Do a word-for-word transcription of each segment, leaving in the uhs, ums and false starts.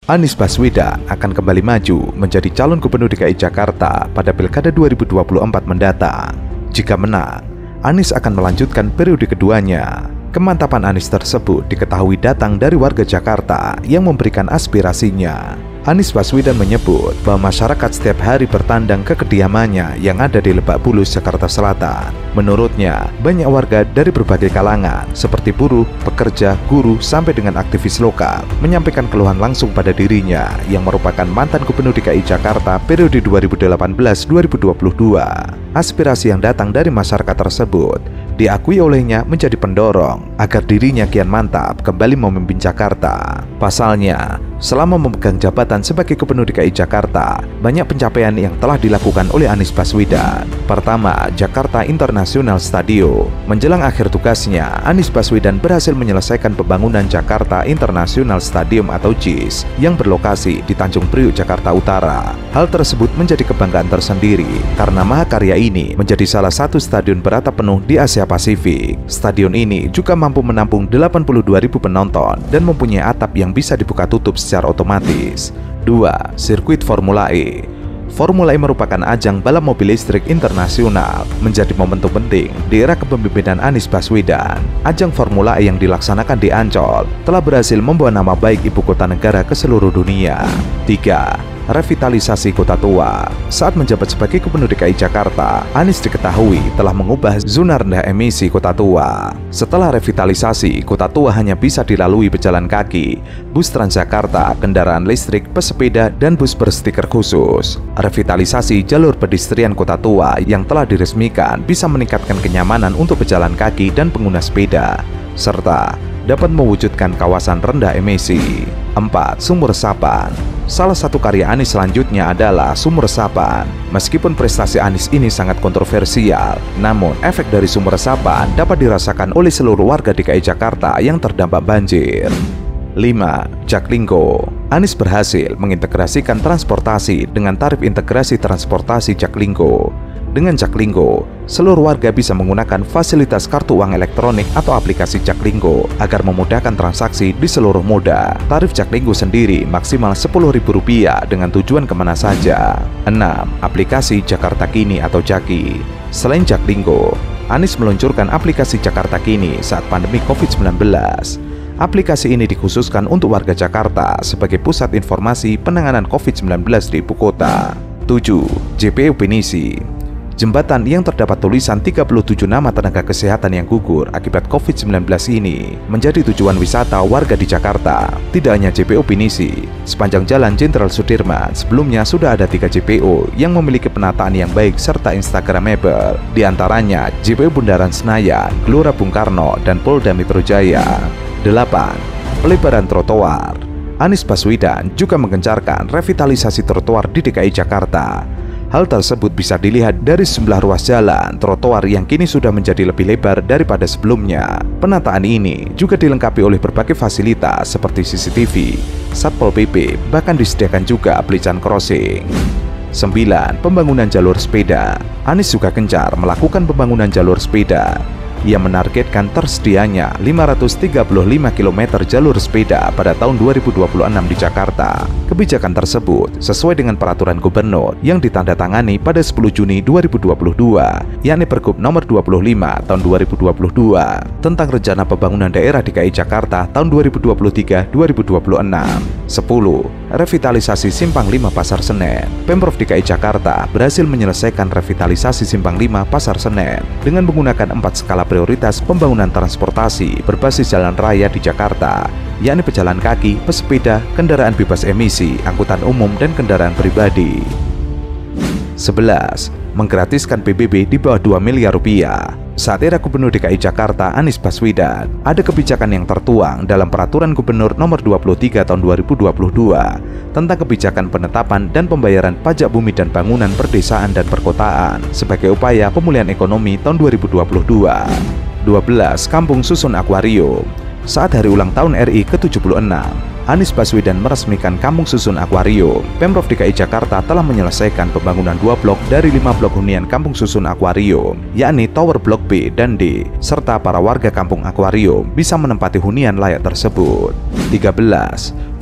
Anies Baswedan akan kembali maju menjadi calon gubernur D K I Jakarta pada Pilkada dua ribu dua puluh empat mendatang. Jika menang, Anies akan melanjutkan periode keduanya. Kemantapan Anies tersebut diketahui datang dari warga Jakarta yang memberikan aspirasinya. Anies Baswedan menyebut bahwa masyarakat setiap hari bertandang ke kediamannya yang ada di Lebak Bulus, Jakarta Selatan. Menurutnya, banyak warga dari berbagai kalangan seperti buruh, pekerja, guru, sampai dengan aktivis lokal menyampaikan keluhan langsung pada dirinya yang merupakan mantan gubernur D K I Jakarta periode dua ribu delapan belas sampai dua ribu dua puluh dua. Aspirasi yang datang dari masyarakat tersebut diakui olehnya menjadi pendorong agar dirinya kian mantap kembali memimpin Jakarta. Pasalnya, selama memegang jabatan sebagai gubernur D K I Jakarta, banyak pencapaian yang telah dilakukan oleh Anies Baswedan. Pertama, Jakarta International Stadium. Menjelang akhir tugasnya, Anies Baswedan berhasil menyelesaikan pembangunan Jakarta International Stadium atau J I S yang berlokasi di Tanjung Priuk, Jakarta Utara. Hal tersebut menjadi kebanggaan tersendiri karena mahakarya ini menjadi salah satu stadion beratap penuh di Asia Pasifik. Stadion ini juga mampu menampung delapan puluh dua ribu penonton dan mempunyai atap yang bisa dibuka tutup secara otomatis. Dua. Sirkuit Formula E. Formula E merupakan ajang balap mobil listrik internasional, menjadi momentum penting di era kepemimpinan Anies Baswedan. Ajang Formula E yang dilaksanakan di Ancol telah berhasil membawa nama baik ibu kota negara ke seluruh dunia. Tiga. Revitalisasi Kota Tua. Saat menjabat sebagai gubernur D K I Jakarta, Anies diketahui telah mengubah zona rendah emisi Kota Tua. Setelah revitalisasi, Kota Tua hanya bisa dilalui pejalan kaki, bus Transjakarta, kendaraan listrik, pesepeda, dan bus berstiker khusus. Revitalisasi jalur pedestrian Kota Tua yang telah diresmikan bisa meningkatkan kenyamanan untuk pejalan kaki dan pengguna sepeda, serta dapat mewujudkan kawasan rendah emisi. Empat. Sumur resapan. Salah satu karya Anies selanjutnya adalah sumur resapan. Meskipun prestasi Anies ini sangat kontroversial, namun efek dari sumur resapan dapat dirasakan oleh seluruh warga D K I Jakarta yang terdampak banjir. Lima. Jaklingko. Anies berhasil mengintegrasikan transportasi dengan tarif integrasi transportasi Jaklingko. Dengan Jaklingko, seluruh warga bisa menggunakan fasilitas kartu uang elektronik atau aplikasi Jaklingko agar memudahkan transaksi di seluruh moda. Tarif Jaklingko sendiri maksimal sepuluh ribu rupiah dengan tujuan kemana saja. Enam. Aplikasi Jakarta Kini atau Jaki. Selain Jaklingko, Anies meluncurkan aplikasi Jakarta Kini saat pandemi COVID sembilan belas. Aplikasi ini dikhususkan untuk warga Jakarta sebagai pusat informasi penanganan COVID sembilan belas di ibu kota. Tujuh. J P U Pinisi. Jembatan yang terdapat tulisan tiga puluh tujuh nama tenaga kesehatan yang gugur akibat COVID sembilan belas ini menjadi tujuan wisata warga di Jakarta. Tidak hanya J P U Pinisi, sepanjang Jalan Jenderal Sudirman sebelumnya sudah ada tiga J P U yang memiliki penataan yang baik serta instagramable. Di antaranya J P U Bundaran Senayan, Gelora Bung Karno, dan Polda Metro Jaya. Delapan. Pelebaran trotoar. Anies Baswedan juga menggencarkan revitalisasi trotoar di D K I Jakarta. Hal tersebut bisa dilihat dari sejumlah ruas jalan trotoar yang kini sudah menjadi lebih lebar daripada sebelumnya. Penataan ini juga dilengkapi oleh berbagai fasilitas seperti C C T V, Satpol P P, bahkan disediakan juga pelican crossing. Sembilan. Pembangunan jalur sepeda. Anies juga gencar melakukan pembangunan jalur sepeda. Ia menargetkan tersedianya lima ratus tiga puluh lima kilometer jalur sepeda pada tahun dua ribu dua puluh enam di Jakarta. Kebijakan tersebut sesuai dengan peraturan gubernur yang ditandatangani pada sepuluh Juni dua ribu dua puluh dua, yakni Pergub nomor dua puluh lima tahun dua ribu dua puluh dua tentang Rencana Pembangunan Daerah D K I Jakarta tahun dua ribu dua puluh tiga sampai dua ribu dua puluh enam. Sepuluh. Revitalisasi Simpang lima Pasar Senen. Pemprov D K I Jakarta berhasil menyelesaikan revitalisasi Simpang lima Pasar Senen dengan menggunakan empat skala prioritas pembangunan transportasi berbasis jalan raya di Jakarta, yakni pejalan kaki, pesepeda, kendaraan bebas emisi, angkutan umum, dan kendaraan pribadi. Sebelas. Menggratiskan P B B di bawah dua miliar rupiah. Saat era Gubernur D K I Jakarta Anies Baswedan, ada kebijakan yang tertuang dalam Peraturan Gubernur nomor dua puluh tiga tahun dua ribu dua puluh dua tentang kebijakan penetapan dan pembayaran pajak bumi dan bangunan perdesaan dan perkotaan sebagai upaya pemulihan ekonomi tahun dua ribu dua puluh dua. Dua belas. Kampung Susun Akuarium. Saat hari ulang tahun R I ke tujuh puluh enam, Anies Baswedan meresmikan Kampung Susun Akuarium. Pemprov D K I Jakarta telah menyelesaikan pembangunan dua blok dari lima blok hunian Kampung Susun Akuarium, yakni Tower Blok B dan D, serta para warga Kampung Akuarium bisa menempati hunian layak tersebut. Tiga belas.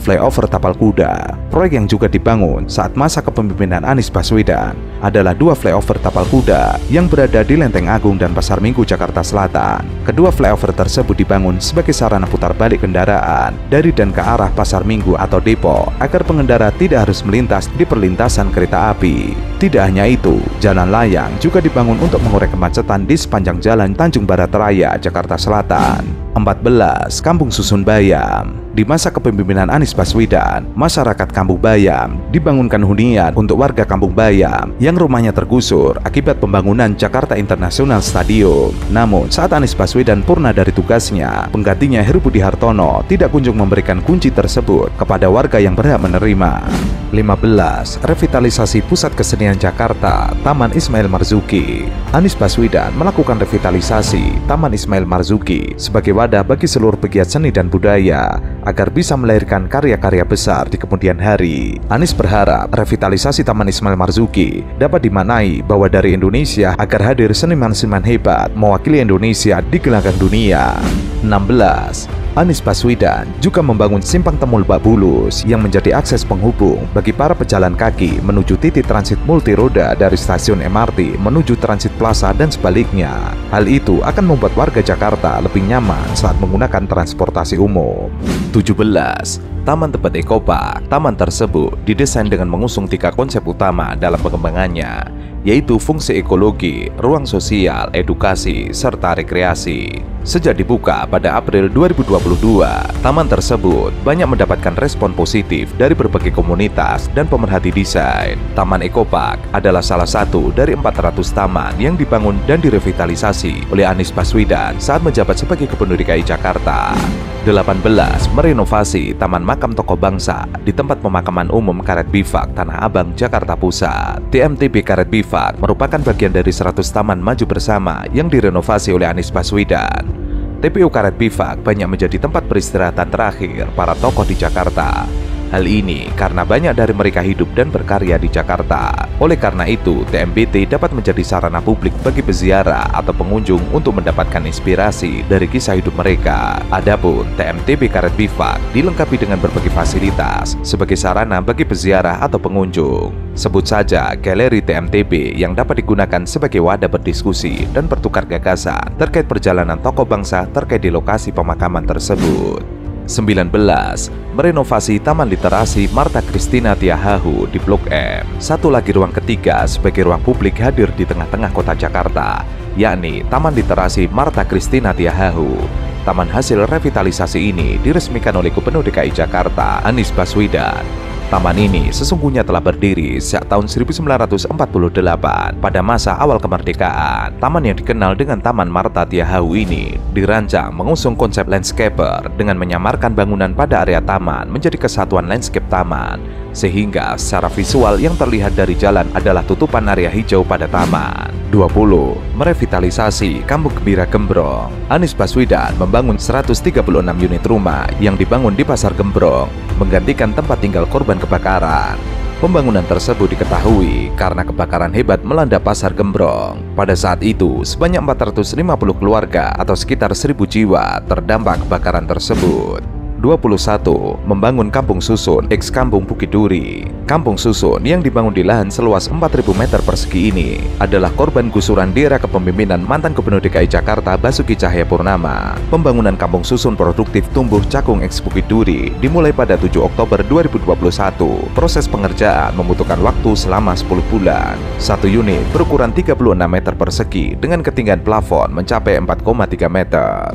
flyover Tapal Kuda. Proyek yang juga dibangun saat masa kepemimpinan Anies Baswedan adalah dua flyover Tapal Kuda yang berada di Lenteng Agung dan Pasar Minggu, Jakarta Selatan. Kedua flyover tersebut dibangun sebagai sarana putar balik kendaraan dari dan ke arah Pasar Minggu atau Depok agar pengendara tidak harus melintas di perlintasan kereta api. Tidak hanya itu, jalan layang juga dibangun untuk mengurai kemacetan di sepanjang jalan Tanjung Barat Raya, Jakarta Selatan. empat belas. Kampung Susun Bayam. Di masa kepemimpinan Anies Baswedan, masyarakat Kampung Bayam dibangunkan hunian untuk warga Kampung Bayam yang rumahnya tergusur akibat pembangunan Jakarta International Stadium. Namun, saat Anies Baswedan purna dari tugasnya, penggantinya Heru Budi Hartono tidak kunjung memberikan kunci tersebut kepada warga yang berhak menerima. lima belas. Revitalisasi Pusat Kesenian Jakarta, Taman Ismail Marzuki. Anies Baswedan melakukan revitalisasi Taman Ismail Marzuki sebagai wadah bagi seluruh pegiat seni dan budaya agar bisa melahirkan karya-karya besar di kemudian hari. Anies berharap revitalisasi Taman Ismail Marzuki dapat dimaknai bahwa dari Indonesia agar hadir seniman-seniman hebat mewakili Indonesia di gelanggang dunia. enam belas. Anies Baswedan juga membangun Simpang Temu Lebak Bulus yang menjadi akses penghubung bagi para pejalan kaki menuju titik transit multiroda dari stasiun M R T menuju Transit Plaza dan sebaliknya. Hal itu akan membuat warga Jakarta lebih nyaman saat menggunakan transportasi umum. tujuh belas. Taman Tebet Eco Park. Taman tersebut didesain dengan mengusung tiga konsep utama dalam pengembangannya, yaitu fungsi ekologi, ruang sosial, edukasi, serta rekreasi. Sejak dibuka pada April dua ribu dua puluh dua, taman tersebut banyak mendapatkan respon positif dari berbagai komunitas dan pemerhati desain. Taman Eco Park adalah salah satu dari empat ratus taman yang dibangun dan direvitalisasi oleh Anies Baswedan saat menjabat sebagai Gubernur D K I Jakarta. delapan belas. Merenovasi Taman Makam Tokoh Bangsa di tempat pemakaman umum Karet Bifak, Tanah Abang, Jakarta Pusat. T M T B Karet Bifak merupakan bagian dari seratus taman maju bersama yang direnovasi oleh Anies Baswedan. T P U Karet Bifak banyak menjadi tempat peristirahatan terakhir para tokoh di Jakarta. Hal ini karena banyak dari mereka hidup dan berkarya di Jakarta. Oleh karena itu, T M B T dapat menjadi sarana publik bagi peziarah atau pengunjung untuk mendapatkan inspirasi dari kisah hidup mereka. Adapun T M T B Karet Bifak dilengkapi dengan berbagai fasilitas sebagai sarana bagi peziarah atau pengunjung. Sebut saja galeri T M T B yang dapat digunakan sebagai wadah berdiskusi dan bertukar gagasan terkait perjalanan tokoh bangsa terkait di lokasi pemakaman tersebut. sembilan belas. Merenovasi Taman Literasi Martha Christina Tiahahu di Blok M. Satu lagi ruang ketiga sebagai ruang publik hadir di tengah-tengah kota Jakarta, yakni Taman Literasi Martha Christina Tiahahu. Taman hasil revitalisasi ini diresmikan oleh Gubernur D K I Jakarta, Anies Baswedan. Taman ini sesungguhnya telah berdiri sejak tahun seribu sembilan ratus empat puluh delapan pada masa awal kemerdekaan. Taman yang dikenal dengan Taman Martha Tiahahu ini dirancang mengusung konsep landscaper dengan menyamarkan bangunan pada area taman menjadi kesatuan landscape taman, sehingga secara visual yang terlihat dari jalan adalah tutupan area hijau pada taman. dua puluh. Merevitalisasi Kampung Gembira Gembrong. Anies Baswedan membangun seratus tiga puluh enam unit rumah yang dibangun di Pasar Gembrong, menggantikan tempat tinggal korban kebakaran. Pembangunan tersebut diketahui karena kebakaran hebat melanda Pasar Gembrong. Pada saat itu, sebanyak empat ratus lima puluh keluarga atau sekitar seribu jiwa terdampak kebakaran tersebut. dua puluh satu. Membangun Kampung Susun ex Kampung Bukit Duri. Kampung Susun yang dibangun di lahan seluas empat ribu meter persegi ini adalah korban gusuran di era kepemimpinan mantan Gubernur D K I Jakarta Basuki Cahayapurnama. Pembangunan Kampung Susun produktif tumbuh Cakung ex Bukit Duri dimulai pada tujuh Oktober dua ribu dua puluh satu. Proses pengerjaan membutuhkan waktu selama sepuluh bulan. Satu unit berukuran tiga puluh enam meter persegi dengan ketinggian plafon mencapai empat koma tiga meter.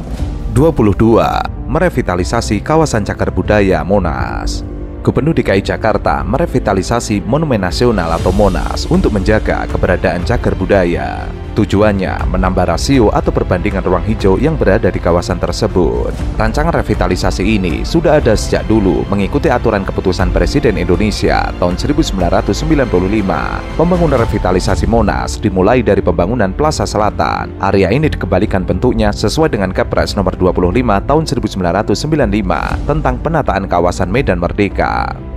dua puluh dua. Merevitalisasi kawasan cagar budaya Monas. Gubernur D K I Jakarta merevitalisasi Monumen Nasional atau Monas untuk menjaga keberadaan cagar budaya. Tujuannya menambah rasio atau perbandingan ruang hijau yang berada di kawasan tersebut. Rancangan revitalisasi ini sudah ada sejak dulu mengikuti aturan keputusan Presiden Indonesia tahun seribu sembilan ratus sembilan puluh lima. Pembangunan revitalisasi Monas dimulai dari pembangunan Plaza Selatan. Area ini dikembalikan bentuknya sesuai dengan Kepres nomor dua puluh lima tahun seribu sembilan ratus sembilan puluh lima tentang penataan kawasan Medan Merdeka.